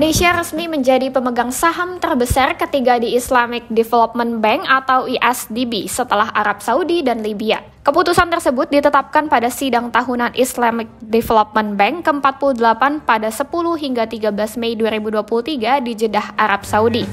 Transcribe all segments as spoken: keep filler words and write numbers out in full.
Indonesia resmi menjadi pemegang saham terbesar ketiga di Islamic Development Bank atau I S D B setelah Arab Saudi dan Libya. Keputusan tersebut ditetapkan pada sidang tahunan Islamic Development Bank ke empat puluh delapan pada sepuluh hingga tiga belas Mei dua ribu dua puluh tiga di Jeddah, Arab Saudi.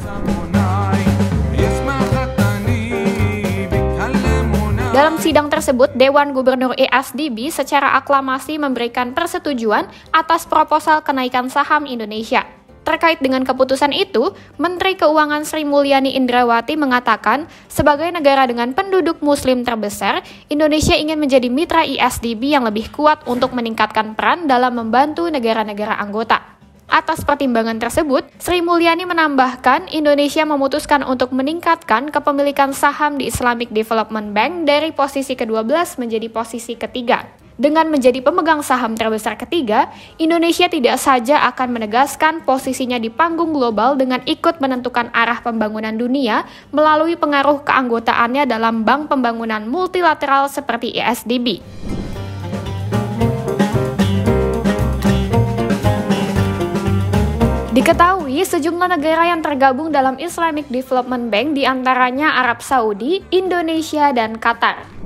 Dalam sidang tersebut, Dewan Gubernur I S D B secara aklamasi memberikan persetujuan atas proposal kenaikan saham Indonesia. Terkait dengan keputusan itu, Menteri Keuangan Sri Mulyani Indrawati mengatakan, sebagai negara dengan penduduk muslim terbesar, Indonesia ingin menjadi mitra I S D B yang lebih kuat untuk meningkatkan peran dalam membantu negara-negara anggota. Atas pertimbangan tersebut, Sri Mulyani menambahkan Indonesia memutuskan untuk meningkatkan kepemilikan saham di Islamic Development Bank dari posisi kedua belas menjadi posisi ketiga. Dengan menjadi pemegang saham terbesar ketiga, Indonesia tidak saja akan menegaskan posisinya di panggung global dengan ikut menentukan arah pembangunan dunia melalui pengaruh keanggotaannya dalam bank pembangunan multilateral seperti I S D B. Diketahui sejumlah negara yang tergabung dalam Islamic Development Bank diantaranya Arab Saudi, Indonesia, dan Qatar.